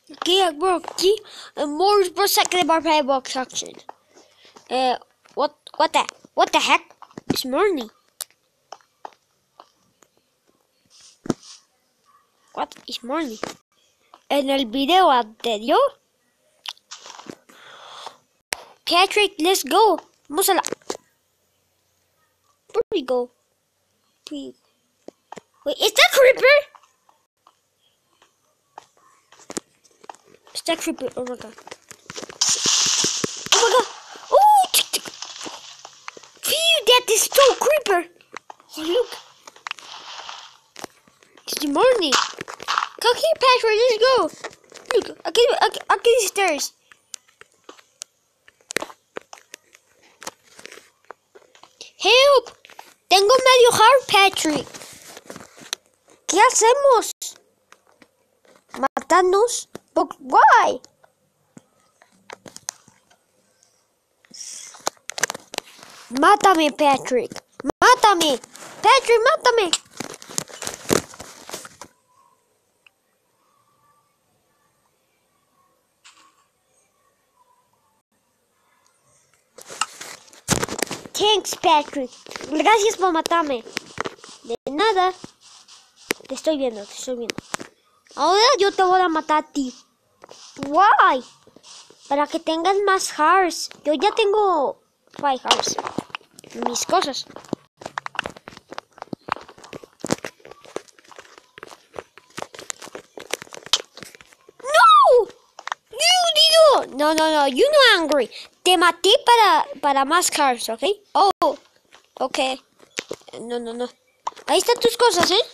Okay, bro. Okay, more per second of our playbook section. What the heck? It's morning. What is morning? En el video anterior. Patrick, let's go. Vamos a la. Where do we go? Wait, is that Creeper? Is that Creeper? Oh my god. Oh my god. Oh, phew, that is so Creeper. Oh, look. It's the morning. Come here, Patrick, let's go. Look, I'll get these stairs. Help! Tengo medio heart, Patrick. ¿Qué hacemos? ¿Matarnos? But why? Mátame, Patrick. Mátame. Patrick, mátame. Thanks, Patrick. Gracias por matarme. De nada. Te estoy viendo, te estoy viendo. Ahora yo te voy a matar a ti. Why? Para que tengas más hearts. Yo ya tengo 5 hearts. Mis cosas. No! No, you're not angry. Te maté para más hearts, ¿ok? Oh, ok. No. Ahí están tus cosas, ¿eh?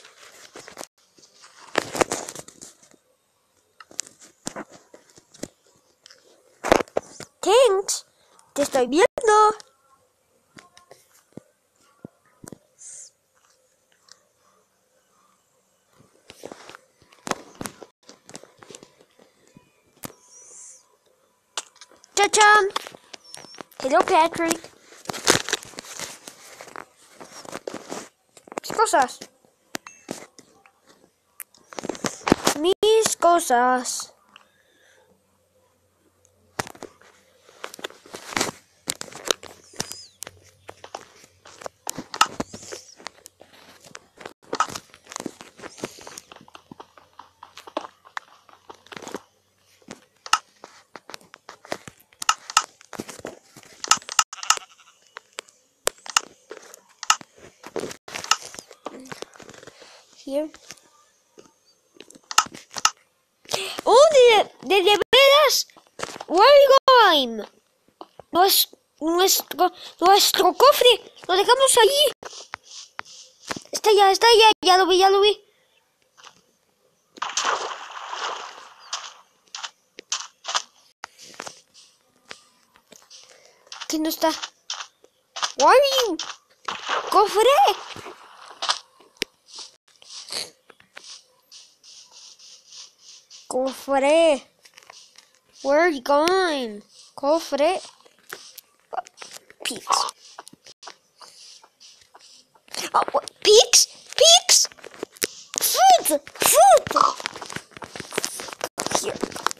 Thanks. Te estoy viendo. Cha-chan. Hello, Patrick. Mis cosas. Mis cosas. Here. Oh, de veras. Where are you going? Nuestro cofre. Lo dejamos allí. Está allá. Ya lo vi. Aquí no está. Where are you? Cofre. Cofre. Where are you going? Cofre. Pigs. Oh, what? Pigs? Food. Here.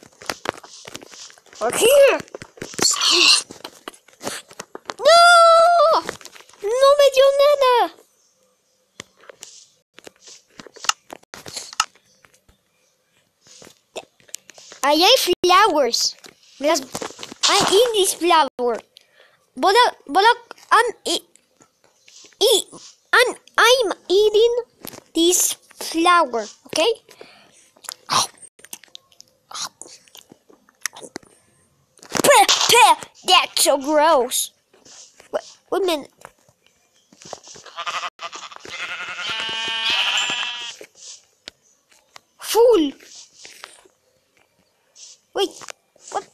Or here. No. No me dio nada. Allá hay flowers. I'm eating this flower. I'm eating this flower, okay? That's so gross. Wait a minute. Fool. Wait, what?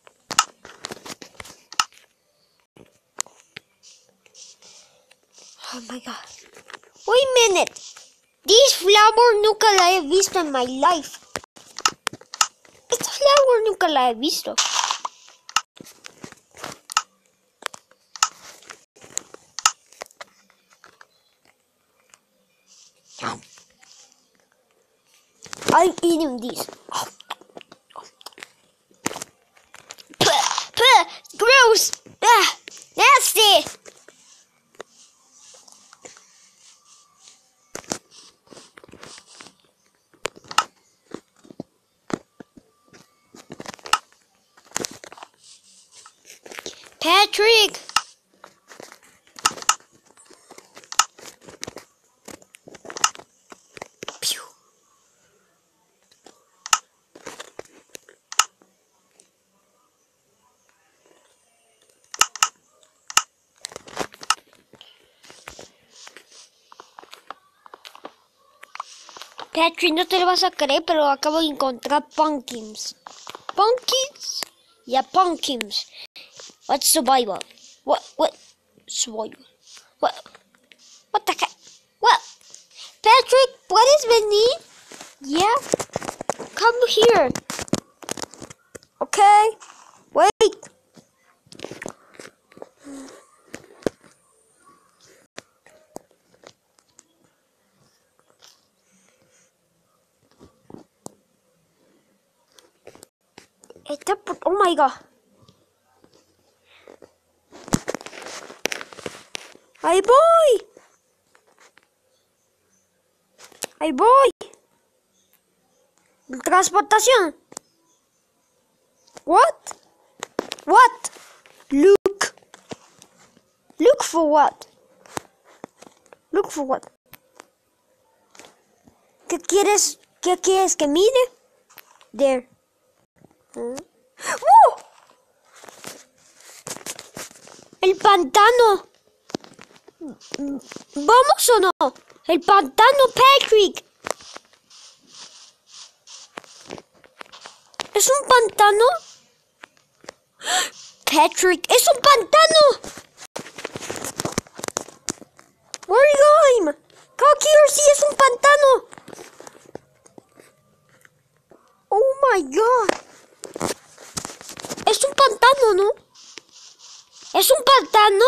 Oh my god. Wait a minute. This flower nunca la he visto en my life. Esta flower nunca la he visto. I'm eating this. Patrick. Pew. Patrick, no te lo vas a creer, pero acabo de encontrar pumpkins. Pumpkins? Yeah, pumpkins. What's survival? What survival? What the heck? What? Patrick, ¿puedes venir? Yeah. Come here. Okay. Wait. Oh my god. Ahí voy. Ahí voy. Transportación. What? What? Look. Look for what? Look for what? ¿Qué quieres que mire? There. ¡Oh! El pantano. ¿Vamos o no? El pantano, Patrick. ¿Es un pantano? Patrick, es un pantano. Where are you going? Come here, sí, es un pantano. Oh my god. Es un pantano, ¿no? Es un pantano.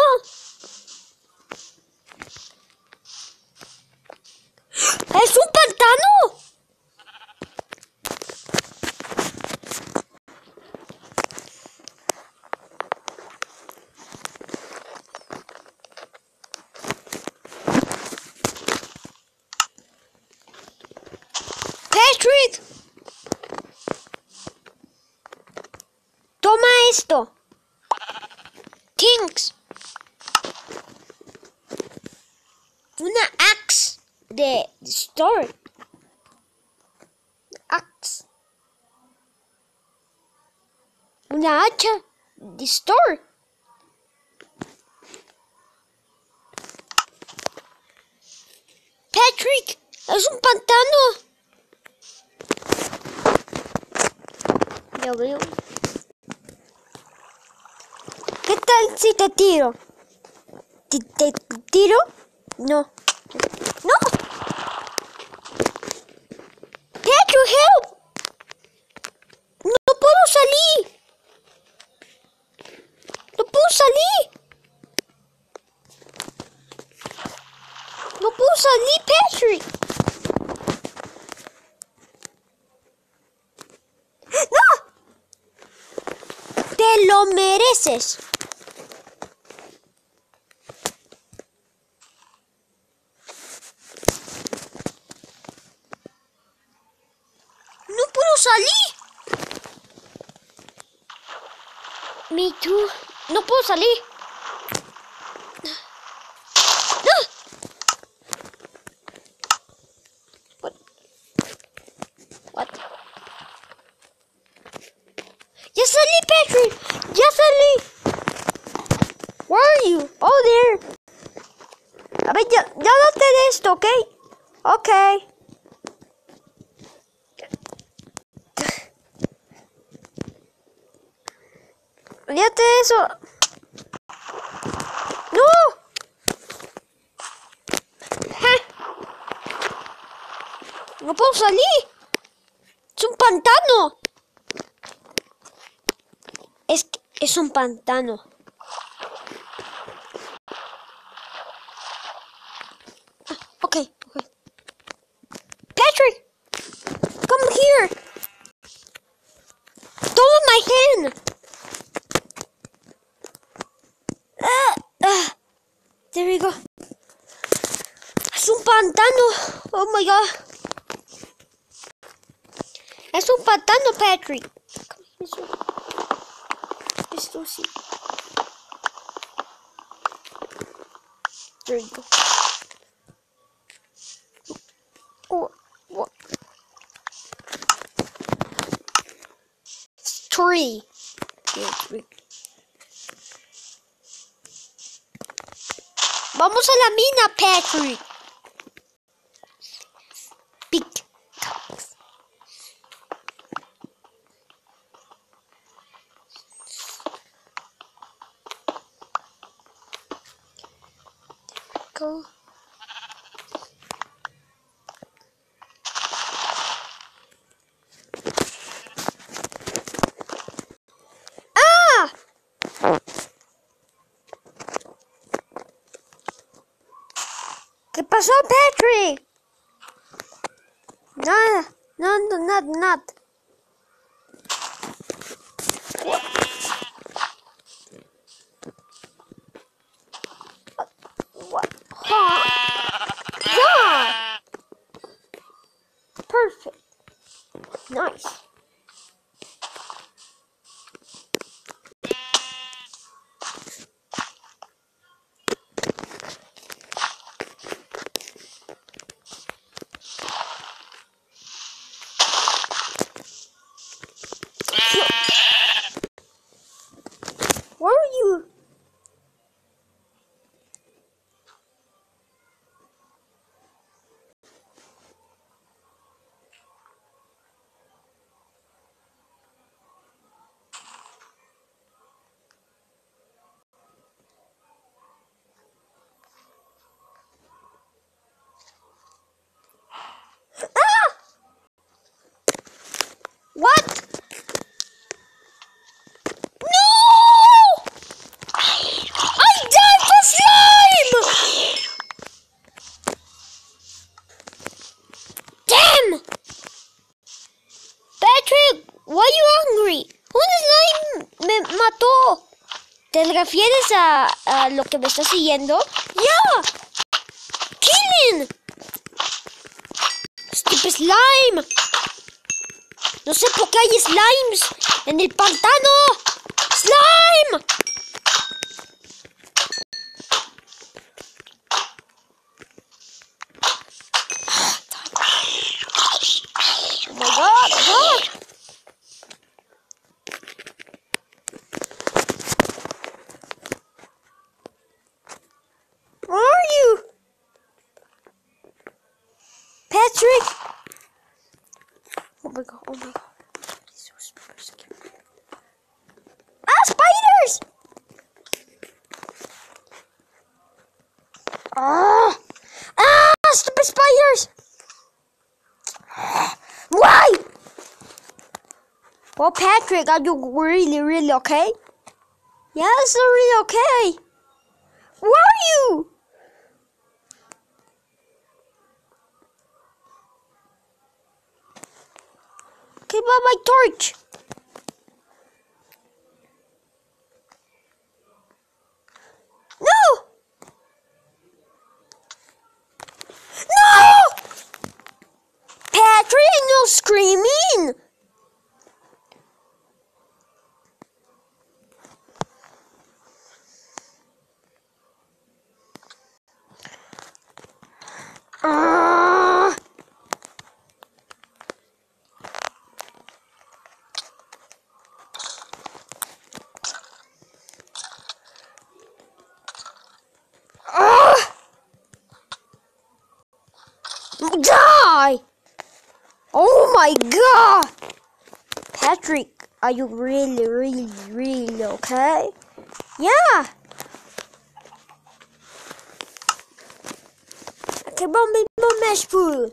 Es un pantano. Patrick. Toma esto. Things. Una axe de store. Axe. Una hacha de store. Patrick, es un pantano. Ya veo. ¿Qué tal si te tiro? ¿Te tiro? No. ¡No! Patrick, help! No puedo salir. No puedo salir. No puedo salir, Patrick. ¡No! Te lo mereces. No puedo salir. Me too. No puedo salir. What? ¡Ya salí, Patrick! ¡Ya salí! Where are you? Oh, there. A ver, ya date de esto, ¿ok? Ok. Olvídate de eso. ¡No! No puedo salir. Es un pantano. Es un pantano. Okay. Patrick, come here. Toma my hand. There we go. Es un pantano. Oh my god. Es un pantano, Patrick. Esto sí. There you go. Oh, what? 3. Yeah, 3. Vamos a la mina, Patrick. Big tops. Go. Ah! ¿Qué pasó, Patrick? Nada. Nada. What? Huh? Yeah. Perfect. Nice. Where are you? Ah! What? No! I died for slime! Damn! Patrick, why are you hungry? Un slime me mató. ¿Te refieres a lo que me está siguiendo? Yeah! Killing! Stupid slime! No sé por qué hay slimes en el pantano. ¡Slime! Oh my god! Where are you? Patrick? Oh my god. He's so scary. Ah, spiders! Stupid spiders! Why? Well, Patrick, are you really okay? Yes, I'm really okay. Where are you? Give up my torch. No! No! Patrick, no screaming! Die! Oh my god! Patrick, are you really okay? Yeah! Okay, bomb mash food.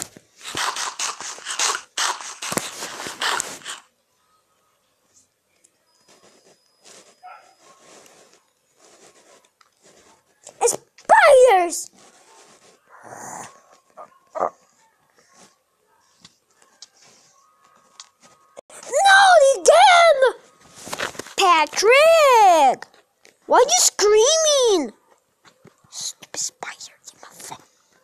Spiders! No, again! Patrick! Why are you screaming? Stupid spider in my face.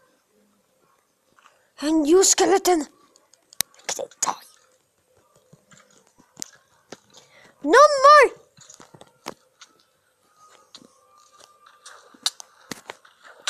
And you, skeleton! Can I die? No more!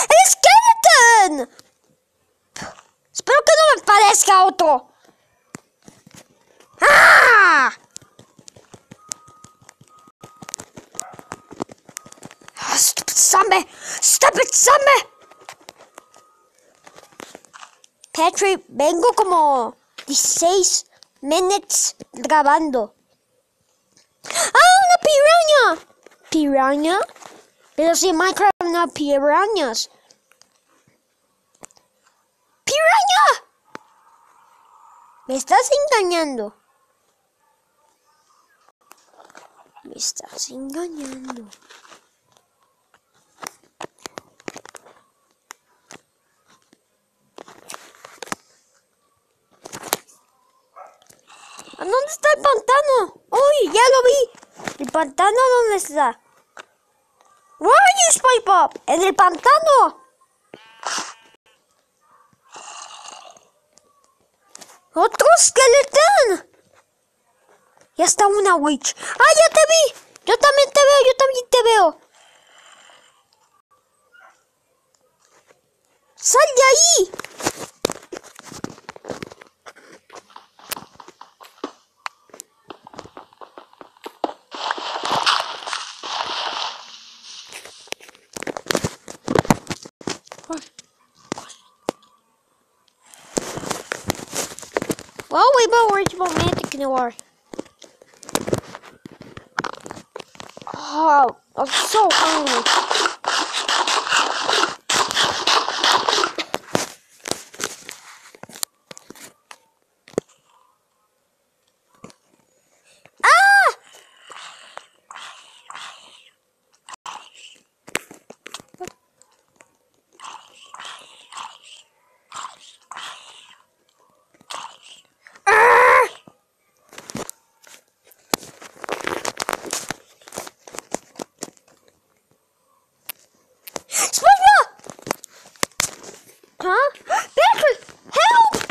¡El skeleton! Espero que no me parezca otro. ¡Ah! Stupid zombie! Stupid zombie! Patrick, vengo como 16 minutes grabando. ¡Ah, una piraña! ¿Piraña? Pero si en Minecraft no hay pirañas. ¡Piraña! Me estás engañando. Me estás engañando. ¿A dónde está el pantano? ¡Uy, ya lo vi! ¿El pantano dónde está? Where are you, SpongeBob? ¡En el pantano! ¡Otro esqueleto! Ya está una witch. ¡Ah, ya te vi! Yo también te veo, yo también te veo. ¡Sal de ahí! Well, we will reach romantic noir. Oh, I'm so hungry. Huh? Patrick, help!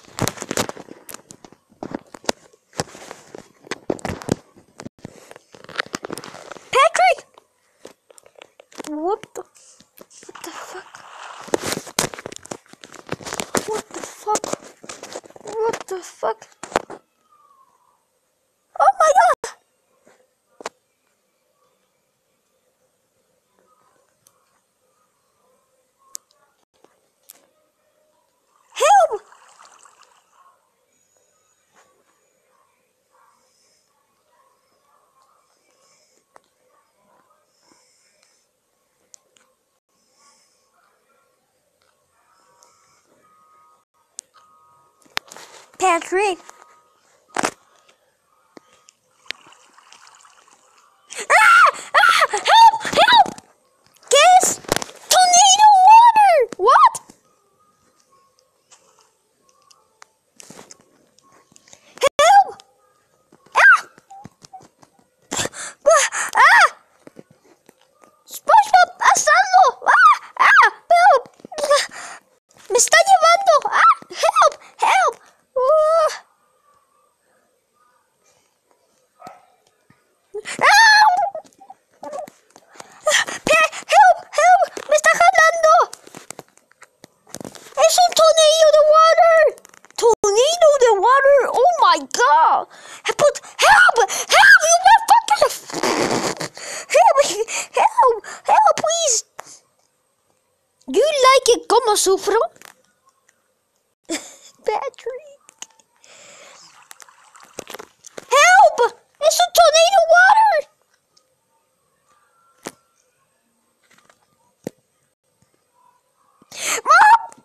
Patrick! What the fuck? What the fuck? What the fuck? Oh my god! Help! Patrick! Help! Help! Guess! Tornado water! What? Help! Ah! Ah! SpongeBob, hazlo! Ah! Ah! Help! Me está llevando! Ah! Help! Help! Help! Help! Me está jalando! Es un tornado de water! Tornado de water! Oh my god! Help! Help! You motherfucker! Help! Help! Help, please! You like it como sufro? Patrick. Help! It's a tornado water! Mom!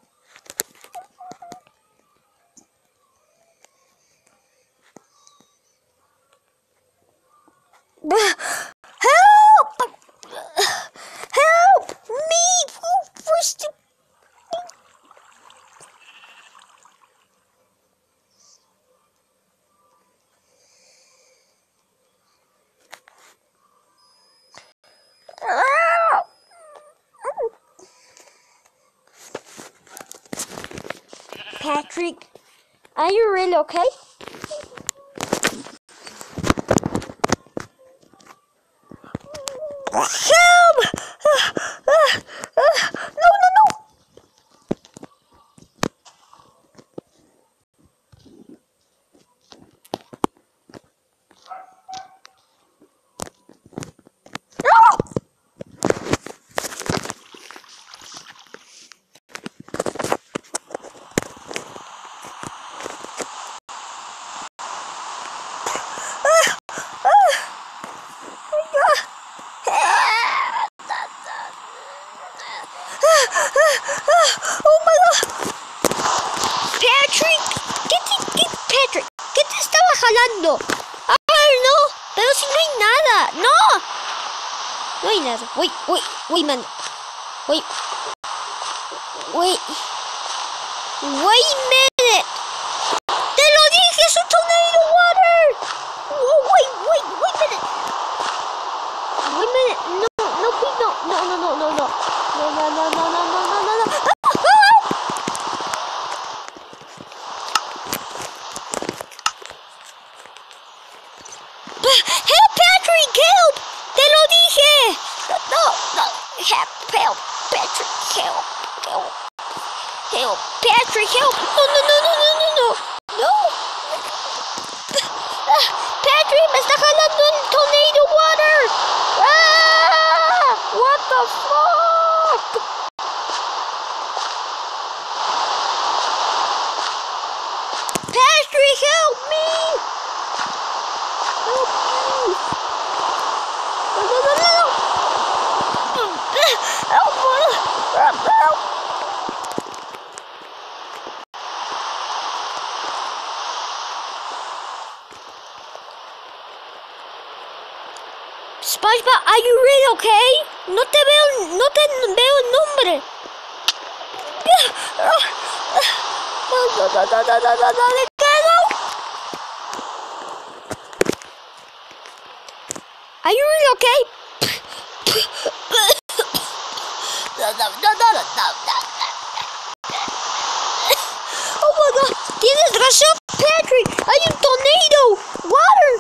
Help! Help me! First. Patrick, are you really okay? Help! No, no, Oh my god. Patrick, Patrick, ¿qué te estaba jalando? Ay, no, pero si no hay nada. No. No hay nada. Wait, man. Wait a minute. Te lo dije, es un tornado water. Oh, wait a minute. Wait a minute. No, please, no. No. Help, Patrick, help. Te lo dije. No. Help, Patrick, help. Help, Patrick, help. No. Patrick, me está jalando un tornado water. What the fuck? Patrick, help me. Help me. Help. SpongeBob, are you really okay? No te veo el nombre. Are you really okay? Oh my god, tienes razón, Patrick. Hay un tornado. Water.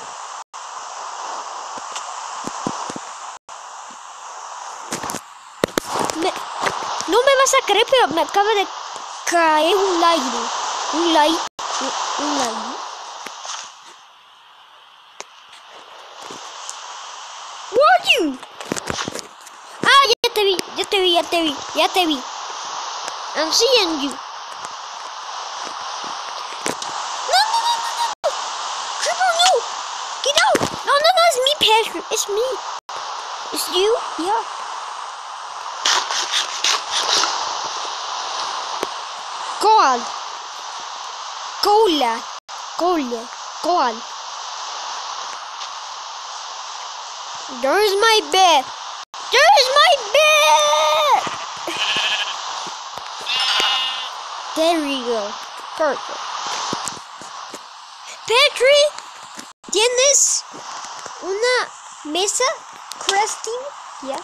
No me vas a creer, pero me acaba de caer un aire. Un aire. Where are you? Ah, ya te vi. I'm seeing you. No. Trevor, no. Get out. No, it's me, Patrick. It's me. It's you? Yeah. Go on. There's my bed. There we go. Perfect. Patrick, ¿tienes una mesa crafting? Ya.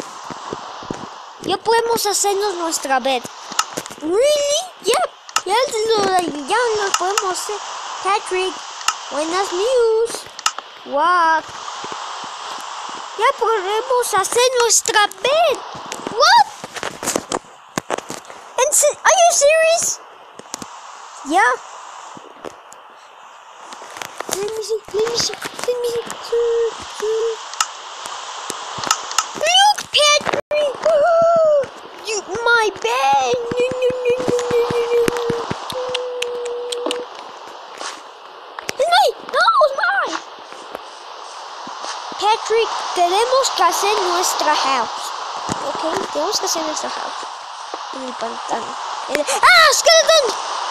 Ya podemos hacernos nuestra bed. Really? Yep. Ya nos podemos hacer. Patrick, buenas news. What? Ya podemos hacer nuestra bed. What? Are you serious? Yeah. Let me see. Look, Patrick. My bed. Patrick, tenemos que hacer nuestra house. Ok, tenemos que hacer nuestra house. En el pantano. ¡Ah, skeleton!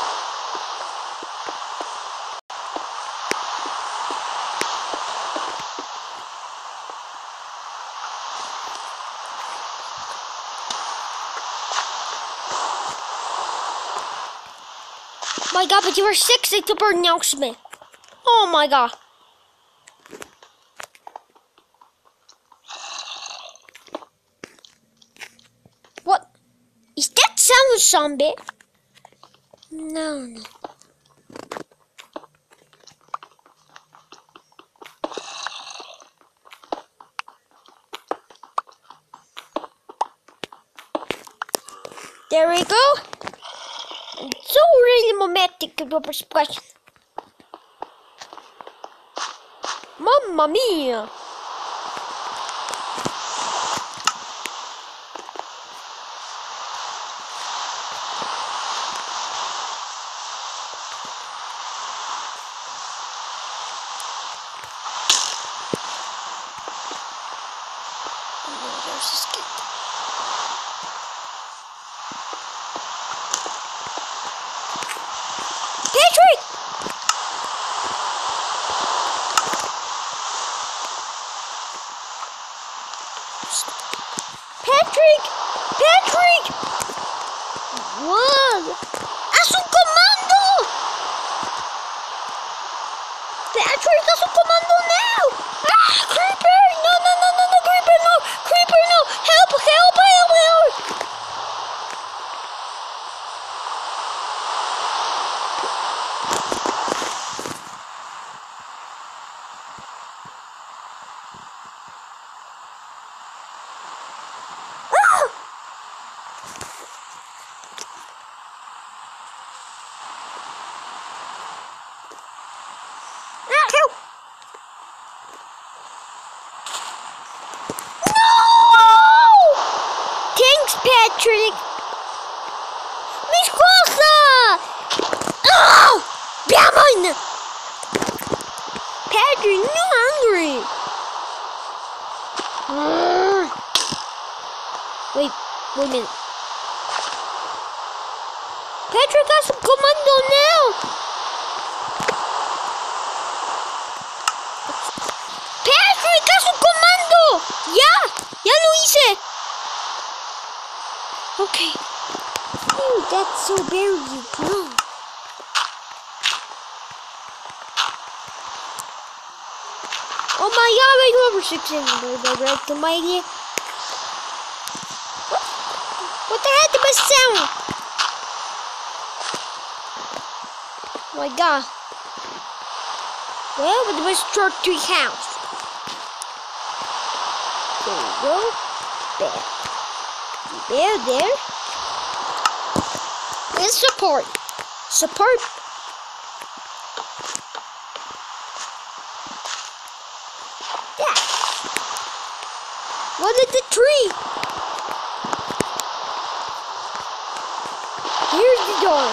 My god, but you were 60 to pronounce me. Oh my god. What? Is that sound zombie? No. There we go. So really romantic expression. Mamma mia. Patrick! Patrick! Patrick! What? ¡Haz un comando! Patrick, haz un comando now! Ah, Creeper! No, no, no, no, no, Creeper, no! Creeper, no! Help, help, help, help! Patrick! Mis cosas! Oh! Diamond! Patrick, no hungry! Wait a minute. Patrick has a commando now! Patrick has un comando! ¡Ya! ¡Ya lo hice! Okay. Ew, that's so very no. Oh my god, my number 6 in the my idea. What the heck did I sound? Oh my god. Well, but let's start to house. There we go. There. There. And support. Support. Yeah. What is the tree? Here's the door.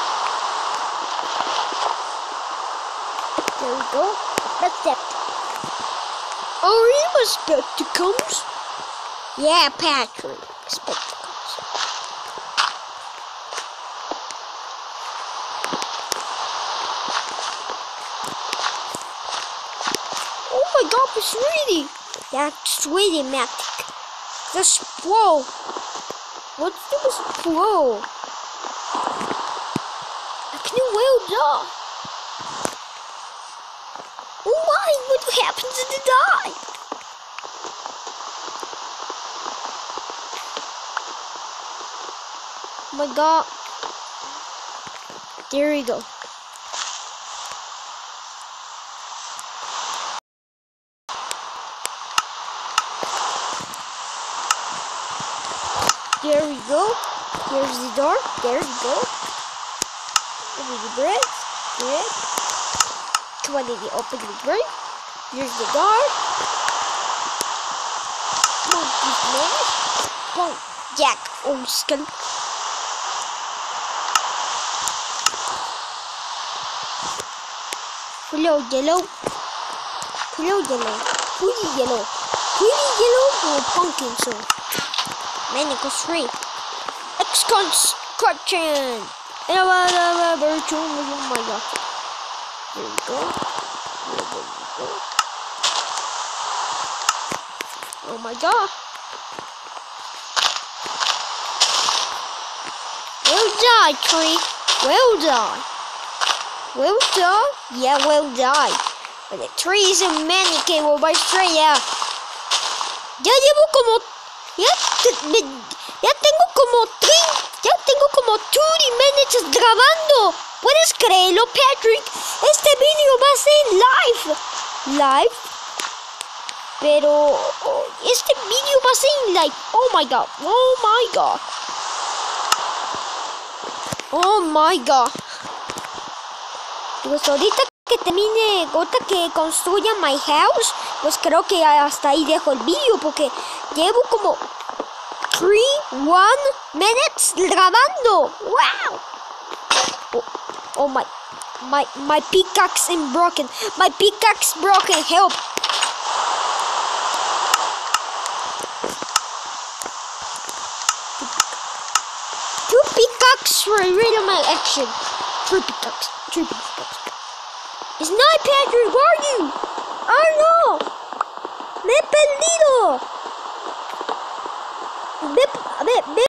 There we go. That's it. Are you spectacles? Yeah, Patrick. Spectacles. Oh my god, it's really. That's really magic. That's whoa. What's this whoa? I can well die. Why? What happens to the die? Oh my god. There we go. There we go. Here's the door. There we go. Open the bread. Bread. Come on, Lily. Open the bread. Here's the door. Monkey smash. Boom. Jack. Oh, skull. Hello, yellow. Hello, yellow. Pretty yellow. Pretty yellow or pumpkin soul. Man equals 3. Excursion. Oh my god. Here we go. Oh my god. Well done, tree. Well done. Well done? Yeah, well done. But the tree is a mannequin or by stray, yeah. Ya llevo como... Ya tengo como 30 minutes grabando. ¿Puedes creerlo, Patrick? Este video va a ser live. Pero este video va a ser live. Oh my god. Oh my god. Oh my god. Pues ahorita que termine, ahorita que construya my house, pues creo que hasta ahí dejo el video porque llevo como 1 minutes grabando. Wow. Oh my pickaxe is broken. My pickaxe broken. Help. Two pickaxe for a rhythm action. 3 pickaxe. It's not Patrick, where are you? Oh no! Me he perdido. Ve